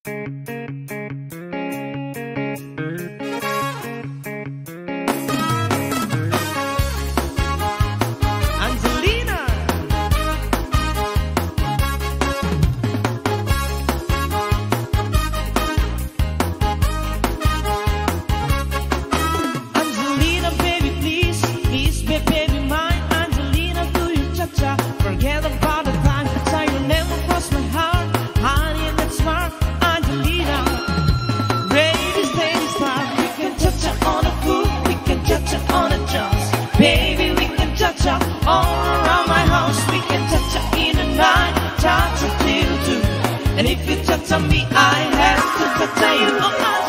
Baby, we can cha-cha all around my house. We can cha-cha in the night, cha-cha till 2. And if you cha-cha me, I have to cha-cha you. Oh,